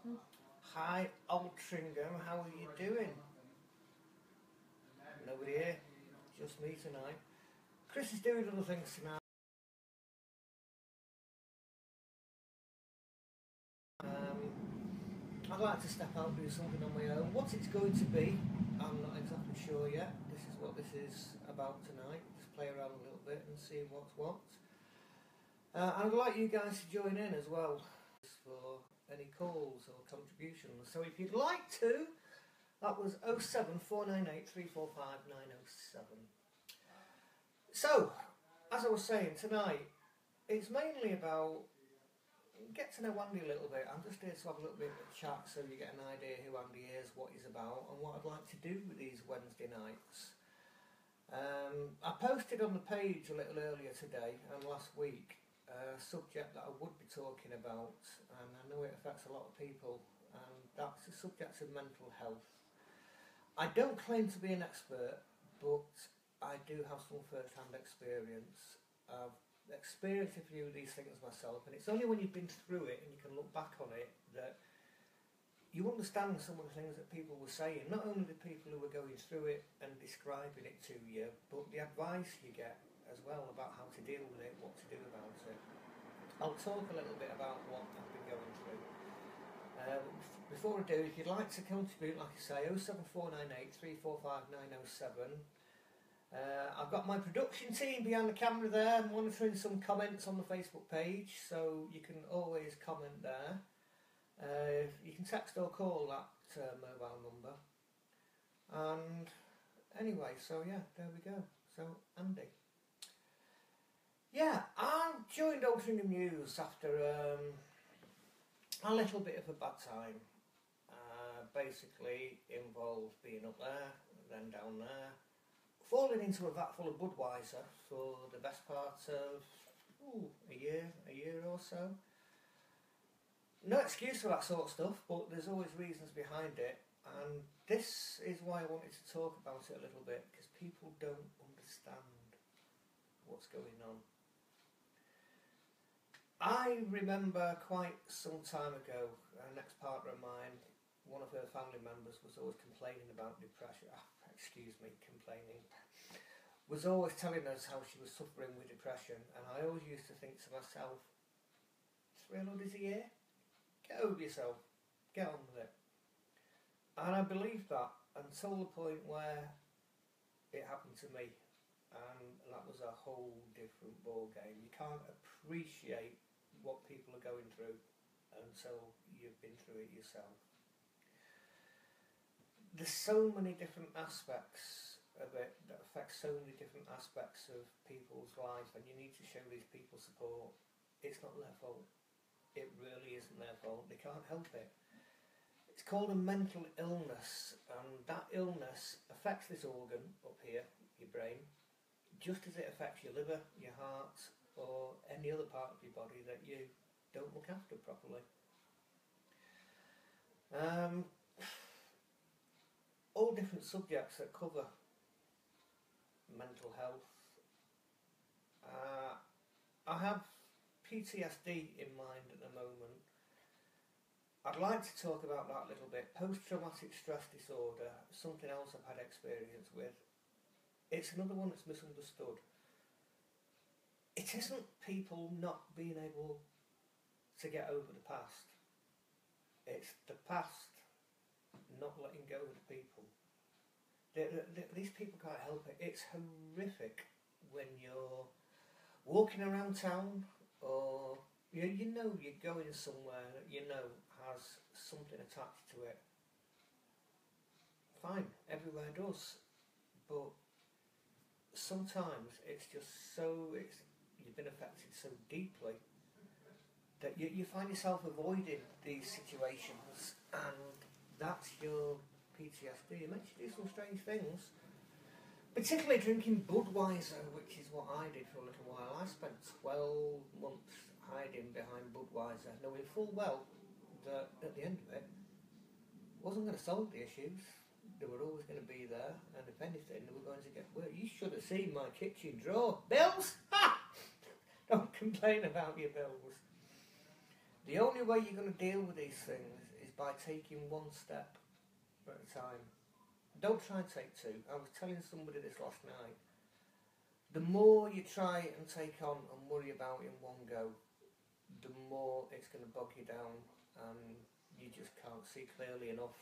Hi, Altrincham, how are you doing? Nobody here, just me tonight. Chris is doing other things tonight. I'd like to step out and do something on my own. What it's going to be, I'm not exactly sure yet. This is what this is about tonight. Just play around a little bit and see what's what. I'd like you guys to join in as well for any calls or contributions. So if you'd like to, that was 07498 345 907. So, as I was saying tonight, it's mainly about get to know Andy a little bit. I'm just here to have a little bit of a chat so you get an idea who Andy is, what he's about, and what I'd like to do with these Wednesday nights. I posted on the page a little earlier today and last week a subject that I would be talking about, and I know it affects a lot of people, and that's the subject of mental health. I don't claim to be an expert, but I do have some first-hand experience. I've experienced a few of these things myself, and it's only when you've been through it and you can look back on it that you understand some of the things that people were saying. Not only the people who were going through it and describing it to you, but the advice you get as well about how to deal with it, what to do about it. I'll talk a little bit about what I've been going through. Before I do, if you'd like to contribute, like I say, 07498 345 907. I've got my production team behind the camera there monitoring some comments on the Facebook page, so you can always comment there. You can text or call that mobile number. And anyway, so yeah, there we go. So, Andy. Yeah, I joined Altrincham News after a little bit of a bad time. Basically involved being up there, then down there, falling into a vat full of Budweiser for the best part of a year or so. No excuse for that sort of stuff, but there's always reasons behind it, and this is why I wanted to talk about it a little bit, because people don't understand what's going on. I remember quite some time ago, an ex-partner of mine, one of her family members was always complaining about depression. Was always telling us how she was suffering with depression, and I always used to think to myself, £300 a year? Get over yourself. Get on with it. And I believed that until the point where it happened to me, and that was a whole different ball game. You can't appreciate what people are going through until you've been through it yourself. There's so many different aspects of it that affect so many different aspects of people's life, and you need to show these people support. It's not their fault. It really isn't their fault. They can't help it. It's called a mental illness, and that illness affects this organ up here, your brain, just as it affects your liver, your heart, or any other part of your body that you don't look after properly. All different subjects that cover mental health. I have PTSD in mind at the moment. I'd like to talk about that a little bit. Post-traumatic stress disorder, something else I've had experience with. It's another one that's misunderstood. It isn't people not being able to get over the past. It's the past not letting go of the people. These people can't help it. It's horrific when you're walking around town, or you know you're going somewhere that you know has something attached to it. Fine, everywhere does, but sometimes it's just you've been affected so deeply that you find yourself avoiding these situations, and that's your PTSD. It makes you do some strange things, particularly drinking Budweiser, which is what I did for a little while. I spent 12 months hiding behind Budweiser, knowing full well that at the end of it wasn't going to solve the issues. They were always going to be there, and if anything, they were going to get worse. You should have seen my kitchen drawer. Bills? Ha! Don't complain about your bills. The only way you're going to deal with these things is by taking one step at a time. Don't try and take two. I was telling somebody this last night. The more you try and take on and worry about in one go, the more it's going to bog you down, and you just can't see clearly enough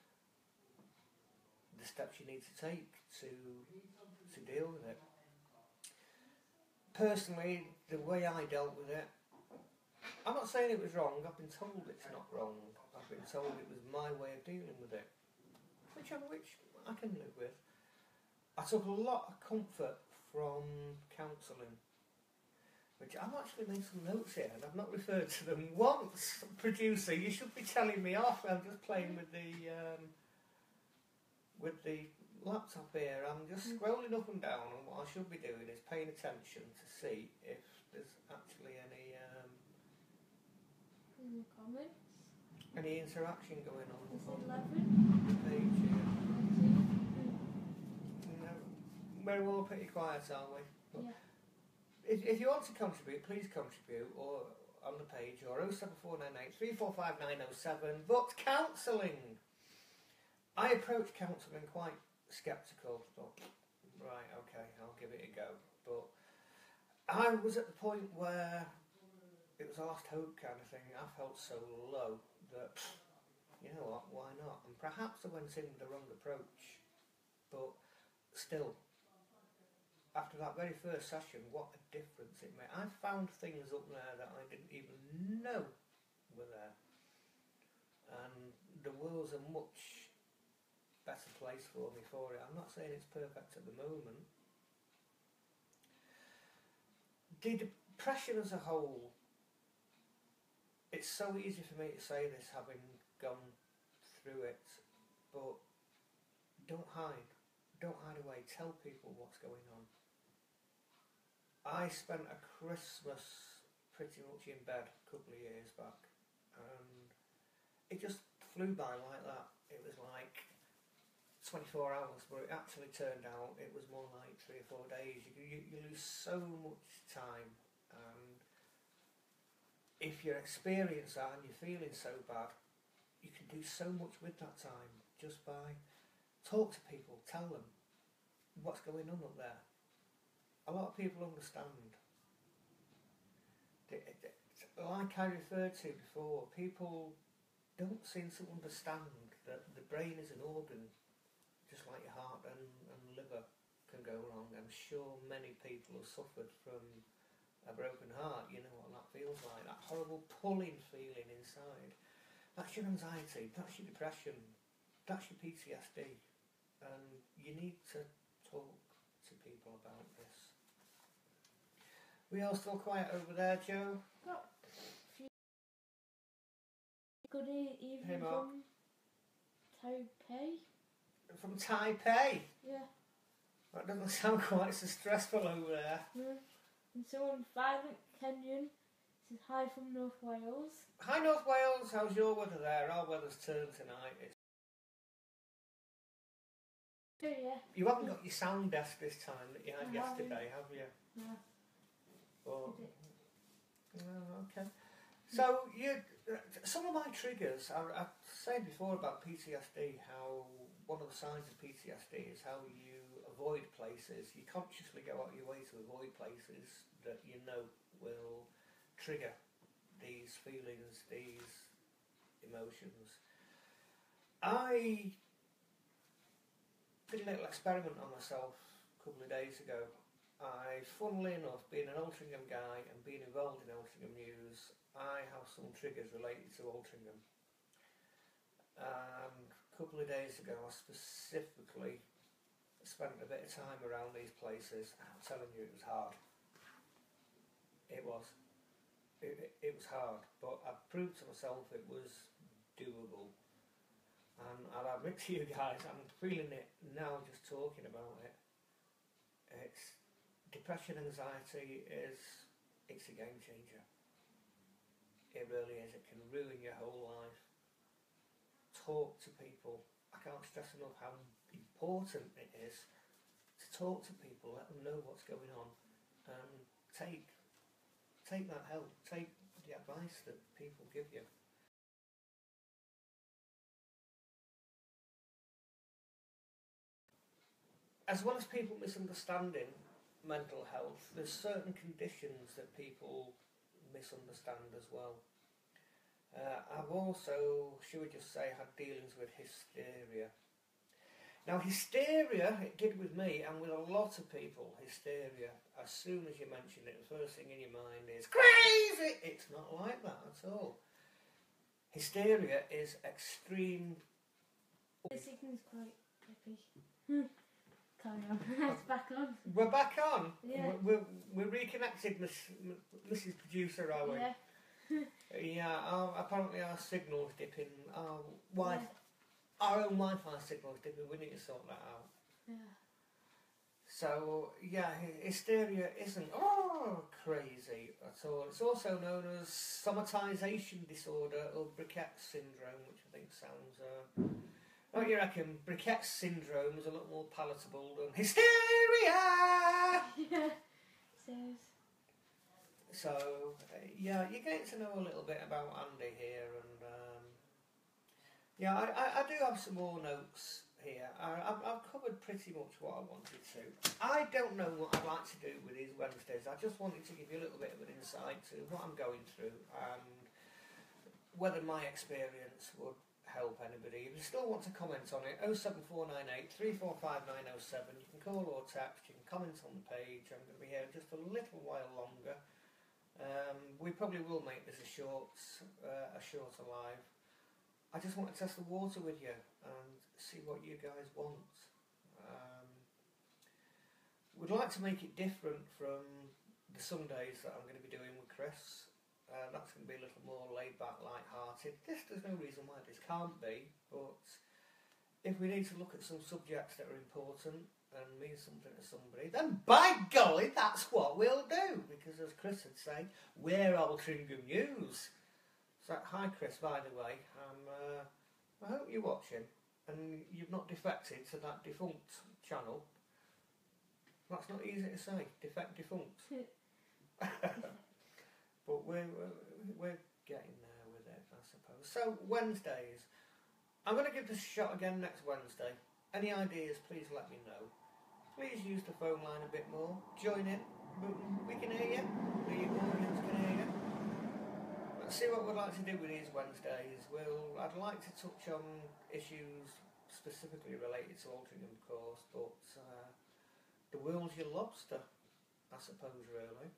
the steps you need to take to deal with it. Personally, the way I dealt with it, I'm not saying it was wrong. I've been told it's not wrong. I've been told it was my way of dealing with it, which I can live with. I took a lot of comfort from counselling, which I've actually made some notes here and I've not referred to them once. Producer, you should be telling me off. I'm just playing with the laptop here. I'm just scrolling up and down, and what I should be doing is paying attention to see if there's actually any comments, any interaction going on there's on 11, the page here. 19, No, we're all pretty quiet, aren't we? yeah. If you want to contribute, please contribute, or on the page, or 07498 345 907. But counselling, I approached counselling quite sceptical. Thought, right, okay, I'll give it a go. But I was at the point where it was a last hope kind of thing. I felt so low that, you know what, why not? And perhaps I went in with the wrong approach. But still, after that very first session, what a difference it made. I found things up there that I didn't even know were there. And the world's a much better place for me for it. I'm not saying it's perfect at the moment. The depression as a whole, it's so easy for me to say this having gone through it, but don't hide. Don't hide away. Tell people what's going on. I spent a Christmas pretty much in bed a couple of years back, and it just flew by like that. It was like 24 hours, but it actually turned out it was more like 3 or 4 days. You lose so much time, and if you're experienced that and you're feeling so bad, you can do so much with that time just by talk to people, tell them what's going on up there. A lot of people understand. Like I referred to before, people don't seem to understand that the brain is an organ, just like your heart and liver can go wrong. I'm sure many people have suffered from a broken heart. You know what that feels like, that horrible pulling feeling inside. That's your anxiety, that's your depression, that's your PTSD, and you need to talk to people about this. We all still quiet over there, Joe? Got a few. Good evening Hey, Mark. from Taipei. From Taipei? Yeah. That doesn't sound quite so stressful over there. And someone Violent Kenyon says hi from North Wales. Hi North Wales, how's your weather there? Our weather's turned tonight. Yeah. You haven't got your sound desk this time that you had I yesterday, have you? No. But, okay. So some of my triggers, I've said before about PTSD, how one of the signs of PTSD is how you avoid places. You consciously go out of your way to avoid places that you know will trigger these feelings, these emotions. I did a little experiment on myself a couple of days ago. Funnily enough, being an Altrincham guy and being involved in Altrincham news, I have some triggers related to Altrincham. And a couple of days ago, I specifically spent a bit of time around these places. I'm telling you, it was hard. It was. It was hard, but I proved to myself it was doable. And I'll admit to you guys, I'm feeling it now just talking about it. It's depression, anxiety it's a game changer. It really is. It can ruin your whole life. Talk to people. I can't stress enough how important it is to talk to people, let them know what's going on, and take that help, take the advice that people give you. as well as people misunderstanding mental health, there's certain conditions that people misunderstand as well. I've also, should we just say, had dealings with hysteria. Now, hysteria, it did with me and with a lot of people, hysteria, as soon as you mention it, the first thing in your mind is crazy! It's not like that at all. Hysteria is extreme. The signal's quite trippy. Carry on. It's back on. We're back on. Yeah. We're reconnected, Mrs. Producer, are we? Yeah. Yeah. Apparently our signal's dipping. Yeah. Our own Wi-Fi signal's dipping. We need to sort that out. Yeah. So yeah, hysteria isn't crazy at all. It's also known as somatization disorder or Briquet's syndrome, which I think sounds. What do you reckon? Briquet's syndrome is a lot more palatable than hysteria. Yeah. It So yeah, you're getting to know a little bit about Andy here, and yeah, I do have some more notes here. I've covered pretty much what I wanted to. I don't know what I'd like to do with these Wednesdays. I just wanted to give you a little bit of an insight to what I'm going through and whether my experience would help anybody. If you still want to comment on it, 07498 345907. You can call or text, you can comment on the page. I'm going to be here just a little while longer. We probably will make this a shorter live. I just want to test the water with you and see what you guys want. We'd like to make it different from the Sundays that I'm going to be doing with Chris. That's going to be a little more laid back, light-hearted. There's no reason why this can't be, but if we need to look at some subjects that are important and mean something to somebody, then by golly, that's what we'll do. Because as Chris would say, we're Altrincham News. So, hi Chris, by the way. I hope you're watching and you've not defected to that defunct channel. That's not easy to say, defunct. But we're getting there with it, I suppose. So, Wednesdays. I'm going to give this a shot again next Wednesday. Any ideas, please let me know. Please use the phone line a bit more. Join in. We can hear you. The audience can hear you. Let's see what we'd like to do with these Wednesdays. I'd like to touch on issues specifically related to Altrincham, of course, but the world's your lobster, I suppose, really.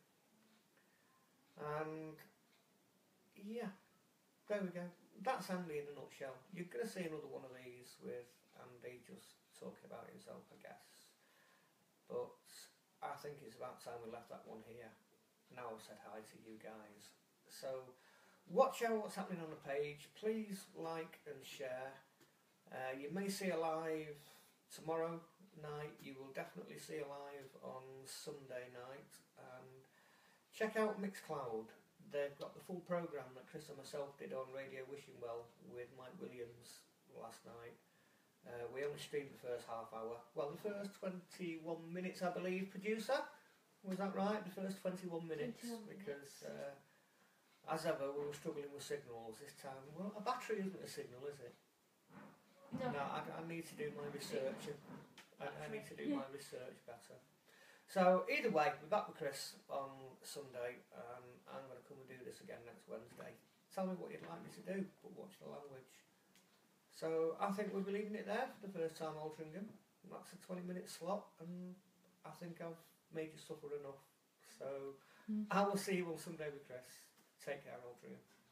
And yeah, there we go. That's Andy in a nutshell. You're going to see another one of these with Andy just talking about himself, I guess. But I think it's about time we left that one here. Now I've said hi to you guys. So watch out what's happening on the page. Please like and share. You may see a live tomorrow night. You will definitely see a live on Sunday night. Check out Mixcloud. They've got the full programme that Chris and myself did on Radio Wishing Well with Mike Williams last night. We only streamed the first half hour. Well, the first 21 minutes, I believe, producer. Was that right? The first 21 minutes. 21 because, as ever, we were struggling with signals this time. Well, a battery isn't a signal, is it? No. I need to do my research. I need to do my research better. So, either way, we're back with Chris on Sunday. I'm going to come and do this again next Wednesday. Tell me what you'd like me to do, but watch the language. So, I think we'll be leaving it there for the first time, Altrincham. That's a 20-minute slot, and I think I've made you suffer enough. So, I will see you on Sunday with Chris. Take care, Altrincham.